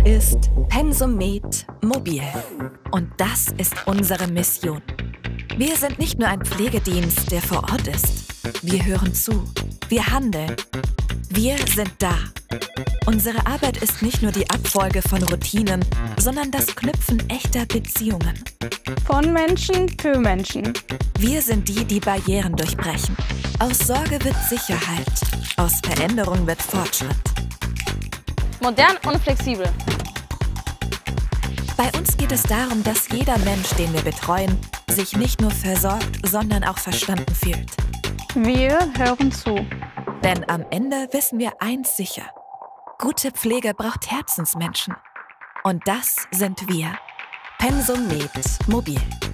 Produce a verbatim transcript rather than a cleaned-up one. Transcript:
ist Pensomed Mobil. Und das ist unsere Mission. Wir sind nicht nur ein Pflegedienst, der vor Ort ist. Wir hören zu. Wir handeln. Wir sind da. Unsere Arbeit ist nicht nur die Abfolge von Routinen, sondern das Knüpfen echter Beziehungen. Von Menschen für Menschen. Wir sind die, die Barrieren durchbrechen. Aus Sorge wird Sicherheit. Aus Veränderung wird Fortschritt. Modern und flexibel. Bei uns geht es darum, dass jeder Mensch, den wir betreuen, sich nicht nur versorgt, sondern auch verstanden fühlt. Wir hören zu. Denn am Ende wissen wir eins sicher. Gute Pflege braucht Herzensmenschen. Und das sind wir. Pensomed Mobil.